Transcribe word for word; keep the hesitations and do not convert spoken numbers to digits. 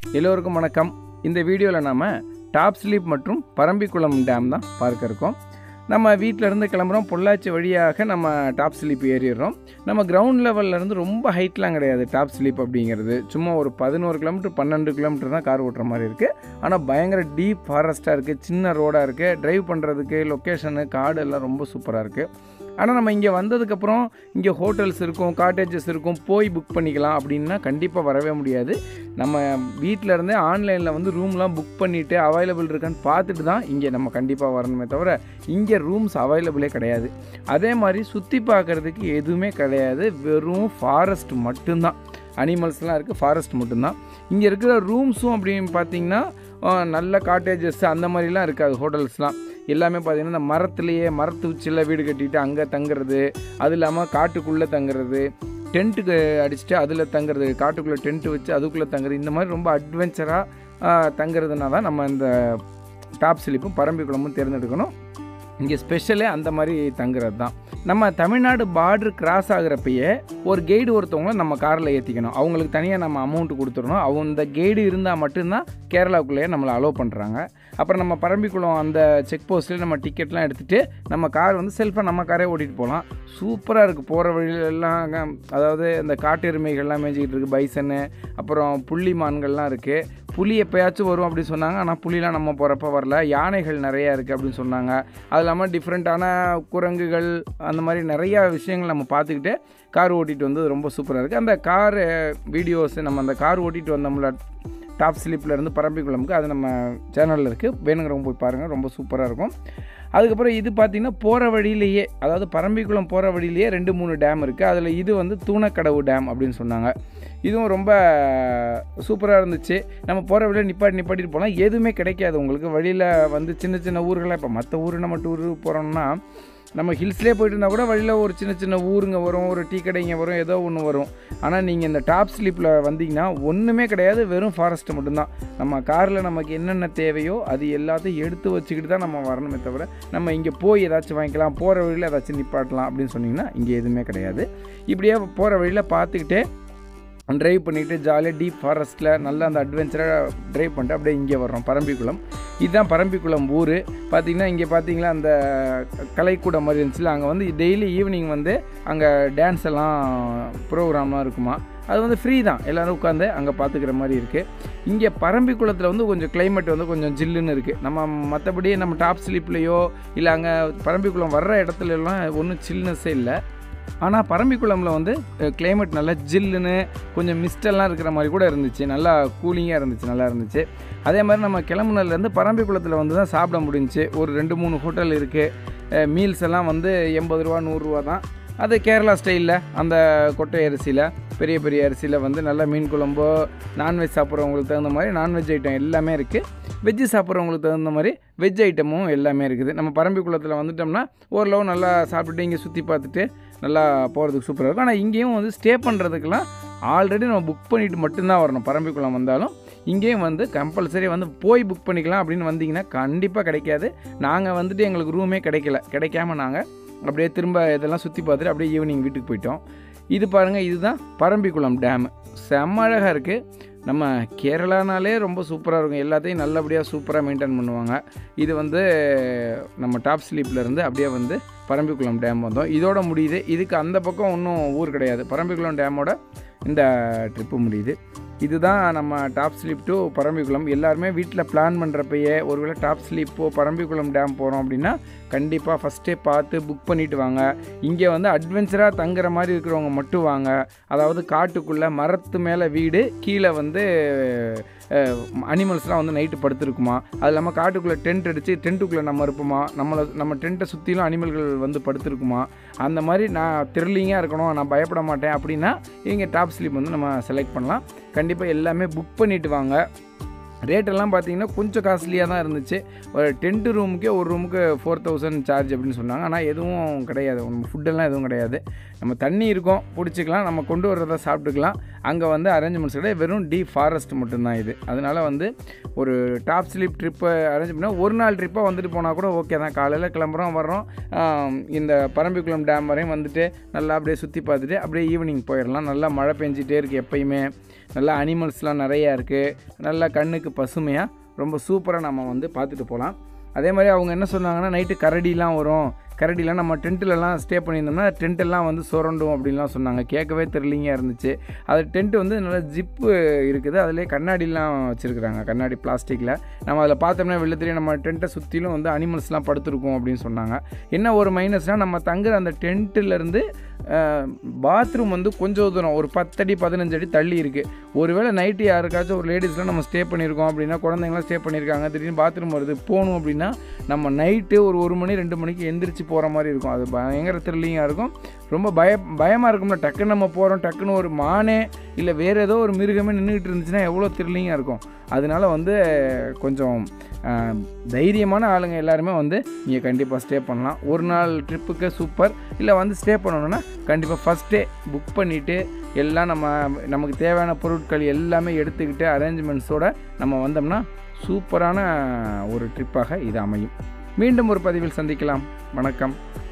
எல்லோருக்கும் வணக்கம். இந்த வீடியோவில் நாம் டாப் ஸ்லிப் மற்றும் பரம்பிக்குளம் டேம் தான் பார்க்க இருக்கோம். நம்ம வீட்டிலேருந்து கிளம்புறோம், பொள்ளாச்சி வழியாக நம்ம டாப் ஸ்லிப் ஏறிடுறோம். நம்ம கிரவுண்ட் லெவல்லேருந்து ரொம்ப ஹைட்லாம் கிடையாது. டாப் ஸ்லிப் அப்படிங்கிறது சும்மா ஒரு பதினோரு கிலோமீட்டர் பன்னெண்டு கிலோமீட்டர் தான் கார் ஓட்டுற மாதிரி இருக்குது. ஆனால் பயங்கர டீப் ஃபாரஸ்ட்டாக இருக்குது, சின்ன ரோடாக இருக்குது, ட்ரைவ் பண்ணுறதுக்கு லொக்கேஷனு காடு எல்லாம் ரொம்ப சூப்பராக இருக்குது. ஆனால் நம்ம இங்கே வந்ததுக்கப்புறம் இங்கே ஹோட்டல்ஸ் இருக்கும், காட்டேஜஸ் இருக்கும், போய் புக் பண்ணிக்கலாம் அப்படின்னா கண்டிப்பாக வரவே முடியாது. நம்ம வீட்டில் இருந்தே ஆன்லைனில் வந்து ரூம்லாம் புக் பண்ணிவிட்டு அவைலபிள் இருக்கான்னு பார்த்துட்டு தான் இங்கே நம்ம கண்டிப்பாக வரணுமே தவிர இங்கே ரூம்ஸ் அவைலபிளே கிடையாது. அதே மாதிரி சுற்றி பார்க்குறதுக்கு எதுவுமே கிடையாது, வெறும் ஃபாரஸ்ட் மட்டும்தான். அனிமல்ஸ்லாம் இருக்குது, ஃபாரஸ்ட் மட்டும்தான். இங்கே இருக்கிற ரூம்ஸும் அப்படின்னு பார்த்திங்கன்னா நல்ல காட்டேஜஸ் அந்த மாதிரிலாம் இருக்காது. ஹோட்டல்ஸ்லாம் எல்லாமே பார்த்திங்கன்னா இந்த மரத்துலேயே மரத்து உச்சியில் வீடு கட்டிட்டு அங்கே தங்குறது, அது இல்லாமல் காட்டுக்குள்ளே தங்குறது, டென்ட்டுக்கு அடிச்சுட்டு அதில் தங்குறது, காட்டுக்குள்ளே டென்ட்டு வச்சு அதுக்குள்ளே தங்குறது, இந்த மாதிரி ரொம்ப அட்வென்ச்சராக தங்குறதுனா தான் நம்ம இந்த டாப் ஸ்லிப்பும் பரம்பிக்குளமும் தேர்ந்தெடுக்கணும். இங்கே ஸ்பெஷலே அந்த மாதிரி தங்குறது தான். நம்ம தமிழ்நாடு பார்டர் கிராஸ் ஆகிறப்பயே ஒரு கைடு ஒருத்தவங்களை நம்ம காரில் ஏற்றிக்கணும். அவங்களுக்கு தனியாக நம்ம அமௌண்ட்டு கொடுத்துடணும். அவங்க இந்த கைடு இருந்தால் மட்டும்தான் கேரளாவுக்குள்ளேயே நம்மளை அலோவ் பண்ணுறாங்க. அப்புறம் நம்ம பரம்பிக்குளம் அந்த செக் போஸ்ட்டில் நம்ம டிக்கெட்லாம் எடுத்துகிட்டு நம்ம கார் வந்து செல்ஃபாக நம்ம காரே ஓட்டிகிட்டு போகலாம். சூப்பராக இருக்குது. போகிற வழியிலெல்லாம் அதாவது இந்த காட்டு எருமைகள்லாம் மேய்ஞ்சிக்கிட்டு இருக்குது, பைசன்னு, அப்புறம் புள்ளி மான்கள்லாம் இருக்குது. புலி எப்போயாச்சும் வரும் அப்படின்னு சொன்னாங்க, ஆனால் புலிலாம் நம்ம போகிறப்ப வரல. யானைகள் நிறையா இருக்குது அப்படின்னு சொன்னாங்க. அது இல்லாமல் டிஃப்ரெண்ட்டான குரங்குகள் அந்த மாதிரி நிறையா விஷயங்கள் நம்ம பார்த்துக்கிட்டு கார் ஓட்டிகிட்டு வந்து ரொம்ப சூப்பராக இருக்குது. அந்த கார் வீடியோஸ் நம்ம அந்த கார் ஓட்டிகிட்டு வந்தோம்ல டாப் ஸ்லிப்லேருந்து பரம்பிக்குளமுக்கு, அது நம்ம சேனலில் இருக்குது, வேணுங்கிறவங்க போய் பாருங்கள், ரொம்ப சூப்பராக இருக்கும். அதுக்கப்புறம் இது பார்த்திங்கன்னா போகிற வழியிலேயே, அதாவது பரம்பிக்குளம் போகிற வழியிலேயே ரெண்டு மூணு டேம் இருக்குது. அதில் இது வந்து தூணக்கடவு டேம் அப்படின்னு சொன்னாங்க. இதுவும் ரொம்ப சூப்பராக இருந்துச்சு. நம்ம போகிற வழியில் நிப்பாட்டி நிப்பாட்டிட்டு போகலாம், எதுவுமே கிடைக்காது உங்களுக்கு. வழியில் வந்து சின்ன சின்ன ஊர்களாக, இப்போ மற்ற ஊர் நம்ம டூர் போகிறோம்னா நம்ம ஹில்ஸ்லேயே போயிட்டு இருந்தால் கூட வழியில் ஒரு சின்ன சின்ன ஊருங்க வரும், ஒரு டீ கடைங்க வரும், ஏதோ ஒன்று வரும். ஆனால் நீங்கள் இந்த டாப் ஸ்லிப்பில் வந்தீங்கன்னா ஒன்றுமே கிடையாது, வெறும் ஃபாரஸ்ட்டு மட்டும்தான். நம்ம காரில் நமக்கு என்னென்ன தேவையோ அது எல்லாத்தையும் எடுத்து வச்சுக்கிட்டு தான் நம்ம வரணுமே தவிர நம்ம இங்கே போய் ஏதாச்சும் வாங்கிக்கலாம், போகிற வழியில் ஏதாச்சும் நிப்பாட்டலாம் அப்படின்னு சொன்னிங்கன்னா இங்கே எதுவுமே கிடையாது. இப்படியே போகிற வழியில் பார்த்துக்கிட்டே ட்ரைவ் பண்ணிவிட்டு ஜாலியாக டீப் ஃபாரஸ்ட்டில் நல்லா அந்த அட்வென்ச்சராக ட்ரைவ் பண்ணிட்டு அப்படியே இங்கே வர்றோம் பரம்பிக்குளம். இதுதான் பரம்பிக்குளம் ஊர். பார்த்திங்கன்னா இங்கே பார்த்திங்களா அந்த கலைக்கூடம் மாதிரி இருந்துச்சுல, அங்கே வந்து டெய்லி ஈவினிங் வந்து அங்கே டான்ஸ் எல்லாம் ப்ரோக்ராம்லாம் இருக்குமா. அது வந்து ஃப்ரீ தான், எல்லோரும் உட்காந்து அங்கே பார்த்துக்கிற மாதிரி இருக்குது. இங்கே பரம்பிக்குளத்தில் வந்து கொஞ்சம் கிளைமேட் வந்து கொஞ்சம் ஜில்லுன்னு இருக்குது. நம்ம மற்றபடி நம்ம டாப் ஸ்லிப்லேயோ இல்லை அங்கே பரம்பிக்குளம் வர்ற இடத்துலலாம் ஒன்றும் சில்னஸ்ஸே இல்லை. ஆனால் பரம்பிக்குளமில் வந்து கிளைமேட் நல்லா ஜில்லுன்னு கொஞ்சம் மிஸ்டெல்லாம் இருக்கிற மாதிரி கூட இருந்துச்சு, நல்லா கூலிங்காக இருந்துச்சு, நல்லா இருந்துச்சு. அதே மாதிரி நம்ம கிளம்புனதுலேருந்து பரம்பிக்குளத்தில் வந்து தான் சாப்பிட முடிஞ்சிச்சு. ஒரு ரெண்டு மூணு ஹோட்டல் இருக்குது. மீல்ஸ் எல்லாம் வந்து எண்பது ரூபா நூறுரூவா தான். அது கேரளா ஸ்டைலில் அந்த கொட்டை அரிசியில் பெரிய பெரிய அரிசியில் வந்து நல்லா மீன் குழம்போ, நான்வெஜ் சாப்பிட்றவங்களுக்கு தகுந்த மாதிரி நான்வெஜ் ஐட்டம் எல்லாமே இருக்குது. வெஜ்ஜு சாப்பிட்றவங்களுக்கு தகுந்த மாதிரி வெஜ் ஐட்டமும் எல்லாமே இருக்குது. நம்ம பரம்பிக்குளத்தில் வந்துட்டோம்னா ஓரளவு நல்லா சாப்பிட்டுட்டு இங்கே சுற்றி பார்த்துட்டு நல்லா போகிறதுக்கு சூப்பராக இருக்கும். ஆனால் இங்கேயும் வந்து ஸ்டே பண்ணுறதுக்கெல்லாம் ஆல்ரெடி நம்ம புக் பண்ணிவிட்டு மட்டும்தான் வரணும். பரம்பிக்குளம் வந்தாலும் இங்கேயும் வந்து கம்பல்சரி வந்து போய் புக் பண்ணிக்கலாம் அப்படின்னு வந்தீங்கன்னா கண்டிப்பாக கிடைக்காது. நாங்கள் வந்துட்டு எங்களுக்கு ரூமே கிடைக்கல, கிடைக்காம நாங்கள் அப்படியே திரும்ப இதெல்லாம் சுற்றி பார்த்துட்டு அப்படியே ஈவினிங் வீட்டுக்கு போயிட்டோம். இது பாருங்கள், இதுதான் பரம்பிக்குளம் டேமு. செம்ம அழகாக இருக்குது. நம்ம கேரளானாலே ரொம்ப சூப்பராக இருக்கும், எல்லாத்தையும் நல்லபடியாக சூப்பராக மெயின்டைன் பண்ணுவாங்க. இது வந்து நம்ம டாப் ஸ்லீப்லேருந்து அப்படியே வந்து பரம்பிக்குளம் டேம் வந்தோம். இதோட முடியுது. இதுக்கு அந்த பக்கம் ஒன்றும் ஊர் கிடையாது. பரம்பிக்குளம் டேமோட இந்த ட்ரிப்பு முடியுது. இதுதான் நம்ம டாப் ஸ்லீப் டு பரம்பிக்குளம். எல்லாருமே வீட்டில் பிளான் பண்ணுறப்பயே ஒருவேளை டாப் ஸ்லீப்போ பரம்பிக்குளம் டேம் போகிறோம் அப்படின்னா கண்டிப்பாக ஃபஸ்ட்டே பார்த்து புக் பண்ணிவிட்டு வாங்க. இங்கே வந்து அட்வென்ச்சராக தங்குற மாதிரி இருக்கிறவங்க மட்டும் வாங்க. அதாவது காட்டுக்குள்ளே மரத்து மேலே வீடு, கீழே வந்து அனிமல்ஸ்லாம் வந்து நைட்டு படுத்துருக்குமா. அது இல்லாமல் காட்டுக்குள்ளே டென்ட் அடித்து டென்ட்டுக்குள்ளே நம்ம இருப்போமா, நம்மளை நம்ம டென்ட்டை சுற்றிலும் அனிமல்கள் வந்து படுத்துருக்குமா. அந்த மாதிரி நான் த்ரில்லிங்காக இருக்கணும், நான் பயப்பட மாட்டேன் அப்படின்னா இங்கே டாப் ஸ்லீப் வந்து நம்ம செலக்ட் பண்ணலாம். கண்டிப்பாக எல்லாமே புக் பண்ணிவிட்டு வாங்க. ரேட்டெல்லாம் பார்த்திங்கன்னா கொஞ்சம் காஸ்ட்லியாக தான் இருந்துச்சு. ஒரு டென்ட்டு ரூமுக்கே ஒரு ரூமுக்கு ஃபோர் தௌசண்ட் சார்ஜ் அப்படின்னு சொன்னாங்க. ஆனால் எதுவும் கிடையாது, நம்ம ஃபுட்டெல்லாம் எதுவும் கிடையாது. நம்ம தண்ணி இருக்கும், பிடிச்சிக்கலாம், நம்ம கொண்டு வர்றதை சாப்பிட்டுக்கலாம். அங்கே வந்து அரேஞ்ச்மெண்ட்ஸ் கிடையாது, வெறும் டீப் ஃபாரஸ்ட் மட்டும்தான் இது. அதனால் வந்து ஒரு டாப் ஸ்லீப் ட்ரிப்பை அரேஞ்ச் பண்ணால் ஒரு நாள் ட்ரிப்பாக வந்துட்டு போனால் கூட ஓகே தான். காலையில் கிளம்புறோம், வர்றோம், இந்த பரம்பிக்குளம் டேம் வரையும் வந்துட்டு நல்லா அப்படியே சுற்றி பார்த்துட்டு அப்படியே ஈவினிங் போயிடலாம். நல்லா மழை பெஞ்சிட்டே இருக்குது எப்பயுமே. நல்லா அனிமல்ஸ்லாம் நிறையா இருக்குது, நல்லா கண்ணுக்கு பசுமையாக ரொம்ப சூப்பராக நம்ம வந்து பார்த்துட்டு போகலாம். அதே மாதிரி அவங்க என்ன சொன்னாங்கன்னா, நைட்டு கரடிலாம் வரும், கரடிலாம் நம்ம டென்ட்டிலலாம் ஸ்டே பண்ணியிருந்தோம்னா டென்ட்டெல்லாம் வந்து சுரண்டும் அப்படின்லாம் சொன்னாங்க. கேட்கவே த்ரில்லிங்காக இருந்துச்சு. அது டென்ட்டு வந்து நல்லா ஜிப்பு இருக்குது, அதிலே கண்ணாடிலாம் வச்சுருக்குறாங்க, கண்ணாடி பிளாஸ்டிக்கில். நம்ம அதில் பார்த்தோம்னா வெளில தெரியும் நம்ம டென்ட்டை சுற்றிலும் வந்து அனிமல்ஸ்லாம் படுத்துருக்கும் அப்படின்னு சொன்னாங்க. என்ன ஒரு மைனஸ்னால், நம்ம தங்குற அந்த டென்ட்டிலேருந்து பாத்ரூம் வந்து கொஞ்சம் தூரம் ஒரு பத்தடி பதினஞ்சு அடி தள்ளி இருக்குது. ஒருவேளை நைட்டு யாருக்காச்சும் ஒரு லேடிஸ்லாம் நம்ம ஸ்டே பண்ணியிருக்கோம் அப்படின்னா, குழந்தைங்களாம் ஸ்டே பண்ணியிருக்காங்க, திடீர்னு பாத்ரூம் வருது போகணும் அப்படின்னா நம்ம நைட்டு ஒரு ஒரு மணி ரெண்டு மணிக்கு எந்திரிச்சு போகிற மாதிரி இருக்கும். அது பயங்கர த்ரில்லிங்காக இருக்கும். ரொம்ப பய பயமாக இருக்கும்ல, டக்குன்னு நம்ம போகிறோம், டக்குன்னு ஒரு மானே இல்லை வேறு ஏதோ ஒரு மிருகமே நின்றுக்கிட்டு இருந்துச்சுன்னா எவ்வளோ த்ரில்லிங்காக இருக்கும். அதனால வந்து கொஞ்சம் தைரியமான ஆளுங்க எல்லாருமே வந்து இங்கே கண்டிப்பாக ஸ்டே பண்ணலாம். ஒரு நாள் ட்ரிப்புக்கு சூப்பர். இல்லை வந்து ஸ்டே பண்ணணுன்னா கண்டிப்பாக ஃபஸ்ட்டே புக் பண்ணிவிட்டு எல்லாம் நம்ம நமக்கு தேவையான பொருட்கள் எல்லாமே எடுத்துக்கிட்டு அரேஞ்ச்மெண்ட்ஸோடு நம்ம வந்தோம்னா சூப்பரான ஒரு ட்ரிப்பாக இது அமையும். மீண்டும் ஒரு பதிவில் சந்திக்கலாம். வணக்கம்.